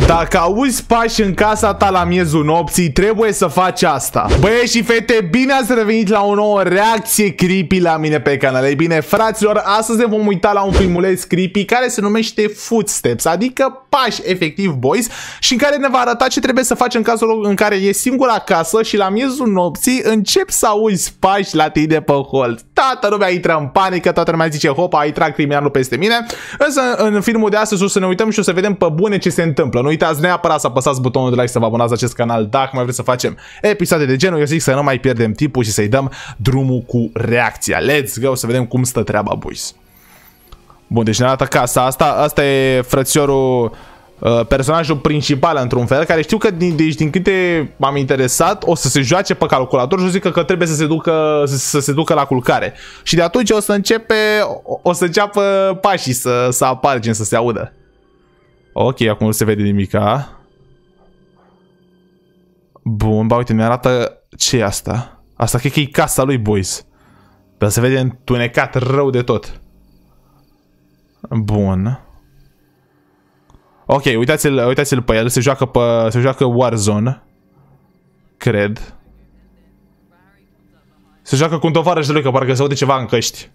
Dacă auzi pași în casa ta la miezul nopții, trebuie să faci asta. Băieți și fete, bine ați revenit la o nouă reacție creepy la mine pe canal. Ei bine, fraților, astăzi ne vom uita la un filmuleț creepy care se numește Footsteps, adică pași, efectiv, boys, și în care ne va arăta ce trebuie să faci în cazul în care e singur acasă și la miezul nopții încep să auzi pași la tine pe hol. Toată lumea intră în panică, toată lumea zice, hopa, a intrat criminalul peste mine. Însă, în filmul de astăzi o să ne uităm și o să vedem pe bune ce se întâmplă. Nu uitați neapărat să apăsați butonul de like, să vă abonați la acest canal dacă mai vreți să facem episoade de genul. Eu zic să nu mai pierdem timpul și să-i dăm drumul cu reacția. Let's go să vedem cum stă treaba, boys. Bun, deci ne arată casa asta. Asta e frățiorul, personajul principal într-un fel, care știu că din câte m-am interesat o să se joace pe calculator și o zică că trebuie să se ducă la culcare. Și de atunci o să înceapă pașii să apară, să se audă. Ok, acum nu se vede nimica. Bun, ba uite, ne arată ce e asta. Asta cred că e casa lui, boys. Dar se vede întunecat rău de tot. Bun. Ok, uitați-l pe el, se joacă Warzone. Cred. Se joacă cu un tovarăș de lui, că parcă se aude ceva în căști.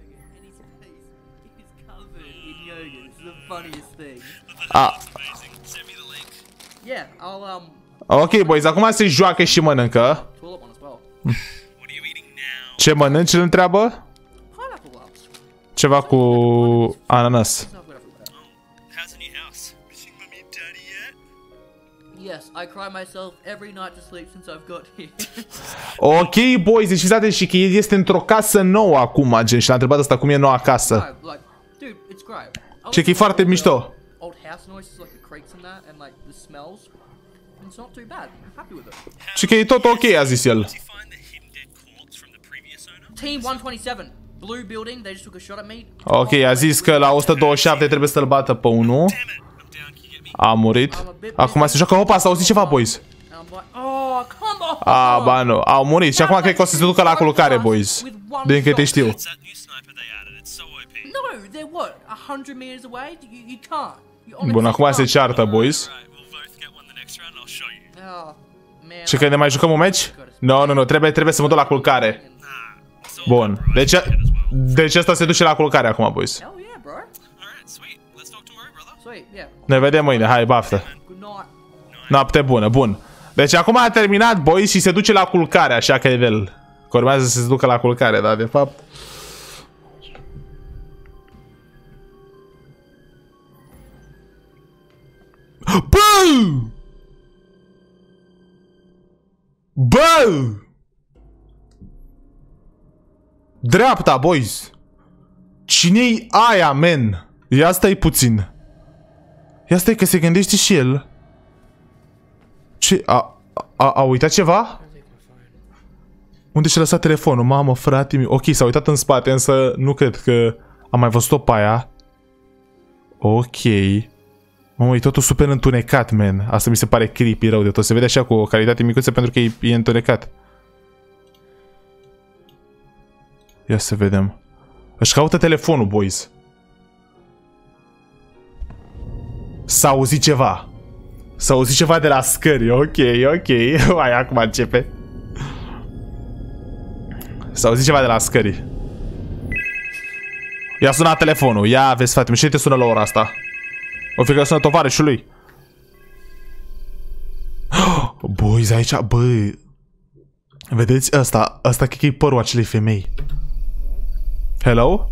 Ok, boys, acum se joacă și mănâncă. Ce mănânci, îl întreabă? Ceva cu ananas. Ok, boys, deci fiți atenți și că el este într-o casă nouă acum, gen, și l-a întrebat asta cum e noua casă. Ce că e foarte mișto. Și că e tot ok, a zis el. Ok, a zis că la 127 trebuie să-l bată pe unul. A murit. Acum se joacă, opa, s-a auzit ceva, boys. Ba nu, au murit și acum cred că o să se ducă la culcare, boys. Din câte știu. Bun, acum se ceartă, boys. Și că ne mai jucăm un match? Nu, trebuie să mă duc la culcare. Bun, deci ăsta se duce la culcare acum, boys. Ne vedem mâine, hai, baftă. Noapte bună, bun. Deci acum a terminat, boys, și se duce la culcare, așa că e el. Că urmează să se ducă la culcare, dar de fapt... Bă! Bă! Dreapta, boys. Cine-i aia, man? Ia stai puțin. Ia stai că se gândește și el. Ce? A uitat ceva? Unde și-a lăsat telefonul? Mamă, frate meu. Ok, s-a uitat în spate, însă nu cred că am mai văzut-o pe aia. Ok. Mamă, e totul super întunecat, man. Asta mi se pare creepy rău de tot. Se vede așa cu o calitate micuță pentru că e întunecat. Ia să vedem. Își caută telefonul, boys. S-a auzit ceva. S-a auzit ceva de la scări. Ok. Hai, acum începe. S-a auzit ceva de la scări. I-a sunat telefonul. Ia vezi, frate, și te sună la ora asta. O fi că sună tovarășul lui. Boys, aici, bă. Vedeți asta cred că e părul acelei femei. Hello?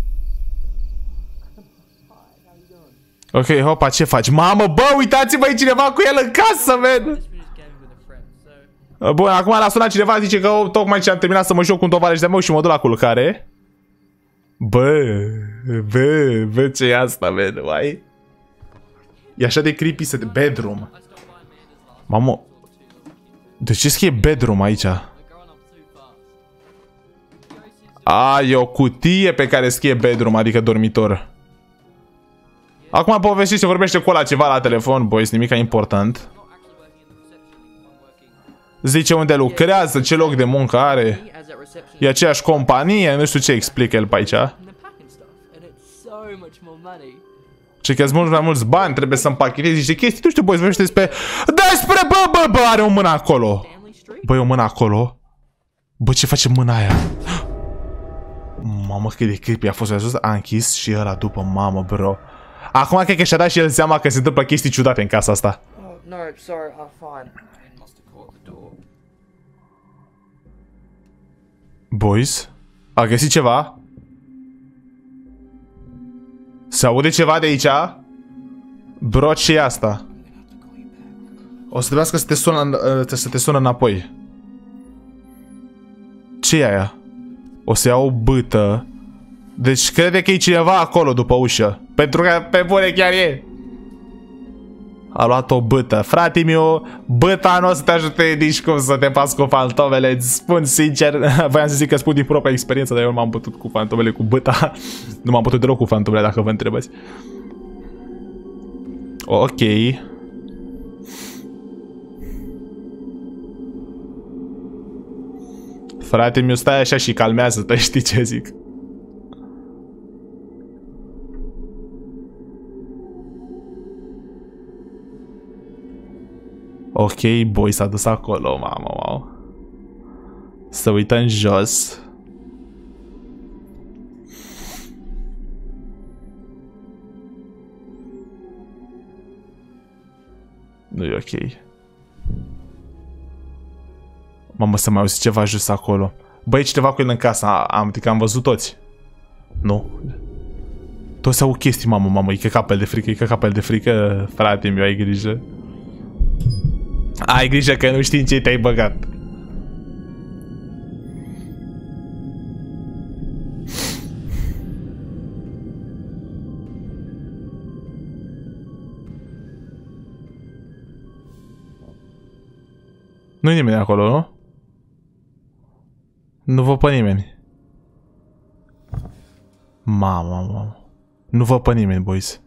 Ok, hopa, ce faci? Mamă, bă, uitați-vă, e cineva cu el în casă, man! Bun, acum l-a sunat cineva, zice că tocmai ce am terminat să mă joc cu un tovarăș de meu și mă duc la culcare. Bă, ce e asta, man, mai? E așa de creepy să... Bedroom. Mamă, de ce scrie bedroom aici? E o cutie pe care scrie bedroom, adică dormitor. Acum povestește, vorbește cu ăla ceva la telefon, boys, nimica important. Zice unde lucrează, ce loc de muncă are. E aceeași companie, nu știu ce explică el pe aici. Ce că mult mai mulți bani, trebuie să împachetezi niște chestii. Tu știu, băi, vorbește despre... Bă, are o mână acolo. Băi, o mână acolo. Bă, ce face mâna aia? Mamă, cât de creepy a fost sus. A închis și ăla după, mamă, bro. Acum cred că și-a dat și el seama că se întâmplă chestii ciudate în casa asta. No, sorry, I'm fine. Boys? A găsit ceva? Se aude ceva de aici? Bro, ce e asta? O să trebuiască să te sună înapoi. Ce e aia? O să iau o bâtă. Deci crede că e cineva acolo după ușă. Pentru că pe bune chiar e. A luat o bâtă. Frate meu, bâta nu o să te ajute nici cum să te pați cu fantomele. Îți spun sincer, voiam să zic că spun din propria experiență, dar eu nu m-am bătut cu fantomele cu bâta. Nu m-am bătut deloc cu fantomele, dacă vă întrebați. Ok. Frate meu, stai așa și calmează-te, știi ce zic? Ok, boy, s-a dus acolo, mamă. Să uită în jos. Nu e ok. Mamă, să mai auzi ceva jos acolo. Băi, cineva cu el în casă, am văzut toți. Nu? Toți au chestii, mamă, e că capel de frică, frate meu, ai grijă. Ai grijă că nu știi în ce te-ai băgat. Nu-i nimeni acolo, nu? Nu văd pe nimeni. Mamă. Nu văd pe nimeni, boys.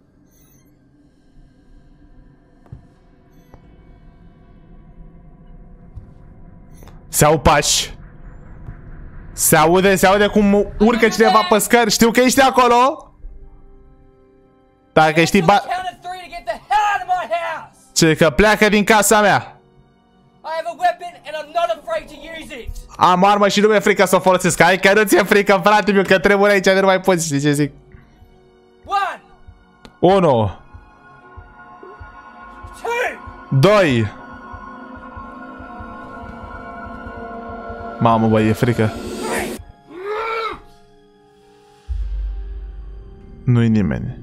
Se au pași. Se aude cum urcă cineva pe scări. Știu că ești acolo. Dacă știi ce că pleacă din casa mea. Am armă și nu mi-e frică să o folosesc. Hai că nu ți-e frică, frate meu, că trebuie aici, nu mai poți, știi ce zic? 1 2. Mamă, băi, e frică. Nu-i nimeni.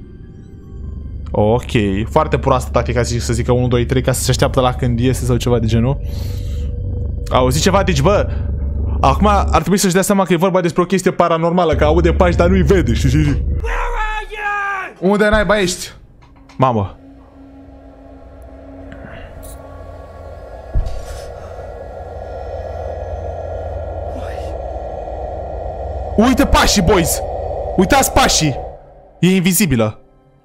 Ok, foarte proastă tactica să zică 1, 2, 3 ca să se așteaptă la când iese sau ceva de genul. Auzi ceva, deci bă, acum ar trebui să-și dea seama că e vorba despre o chestie paranormală, că aude pași, dar nu-i vede, știi? Unde naiba ești? Mamă. Uite pașii, boys! Uitați pașii! E invizibilă.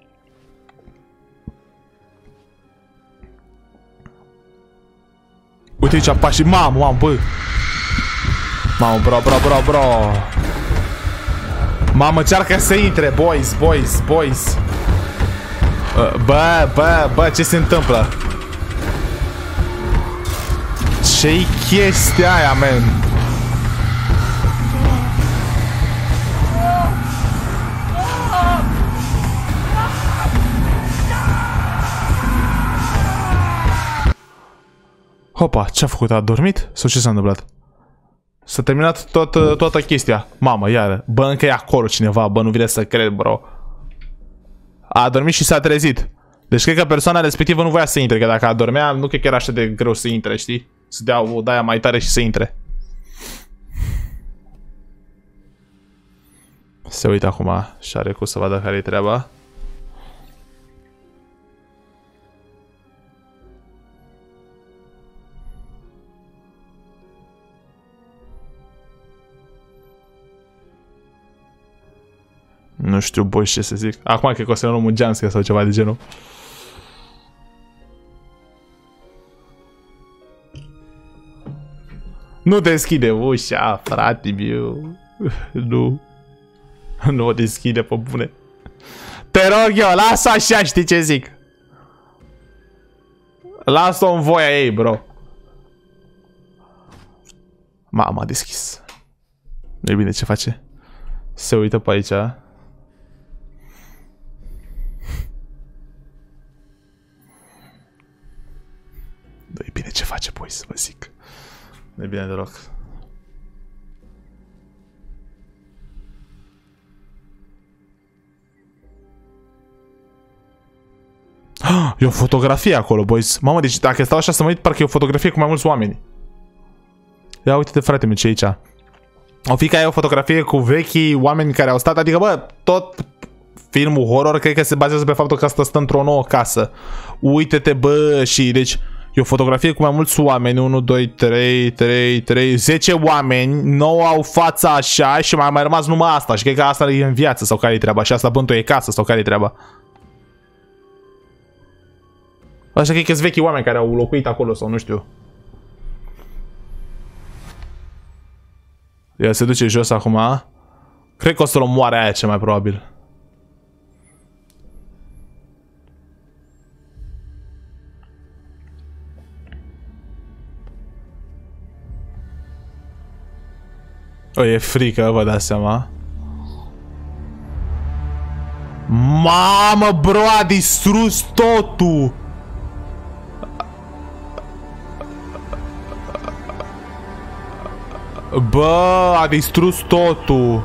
Uite aici pașii. Mamă, bă! Mamă, bro! Mamă, încearcă să intre, boys! Bă, ce se întâmplă? Ce-i chestia aia, man? Hopa, ce-a făcut? A dormit? Sau ce s-a întâmplat? S-a terminat toată chestia. Mamă, iară. Bă, încă e acolo cineva. Bă, nu vine să cred, bro. A dormit și s-a trezit. Deci cred că persoana respectivă nu voia să intre. Că dacă adormea, nu cred că era așa de greu să intre, știi? Să dea o daia mai tare și să intre. Se uită acum și are cum să vadă care-i treaba. Nu știu, boi, ce să zic. Acum cred că o să luăm un jumpscare sau ceva de genul. Nu deschide ușa, frate meu. Nu o deschide, pe bune. Te rog eu, lasă așa, știi ce zic? Lasă-o în voia ei, bro. Mama, a deschis. Nu-i bine ce face. Se uită pe aici. Nu-i bine ce face, boys, vă zic. Nu-i bine deloc. E o fotografie acolo, boys. Mamă, deci dacă stau așa să mă uit, parcă e o fotografie cu mai mulți oameni. Ia uite-te, frate meu, ce e aici. O fi ca e o fotografie cu vechii oameni care au stat. Adică, bă, tot filmul horror cred că se bazează pe faptul că asta stă într-o nouă casă. Uite-te, bă, și deci e o fotografie cu mai mulți oameni. 1, 2, 3, 10 oameni. 9 au fața așa și mai rămas numai asta. Și cred că asta e în viață sau care-i treaba. Și asta bântul e casă sau care-i treaba. Așa că sunt vechi oameni care au locuit acolo sau nu știu. El se duce jos acum. Cred că o să-l omoare aia ce mai probabil. O, e frică, vă dați seama. Mamă, bro, a distrus totul. Bă, a distrus totul.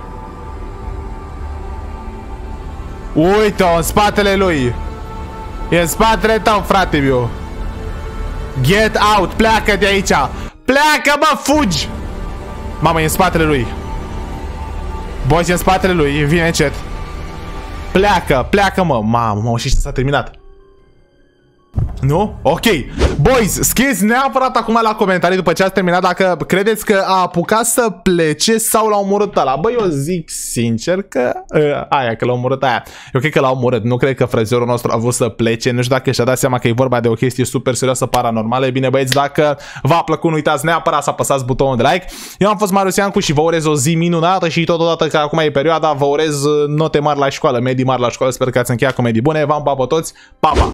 Uite-o, în spatele lui. E în spatele tău, frate meu. Get out, pleacă de aici. Pleacă, bă, fugi. Mamă, e în spatele lui. Boys, e în spatele lui, vine încet. Pleacă, pleacă, mă. Mamă, și s-a terminat. Nu? Ok. Boys, scrieți neapărat acum la comentarii după ce ați terminat dacă credeți că a apucat să plece sau l-a omorât ăla. Băi, eu zic sincer că aia, că l-a omorât aia. Eu cred că l-a omorât. Nu cred că frezerul nostru a vrut să plece. Nu știu dacă și-a dat seama că e vorba de o chestie super serioasă paranormală. E bine, băieți, dacă v-a plăcut, nu uitați neapărat să apăsați butonul de like. Eu am fost Marius Iancu și vă urez o zi minunată și totodată că acum e perioada, vă urez note mari la școală, medii mari la școală. Sper că ați încheiat cu medii bune. V-am pa pe toți. Pa, pa!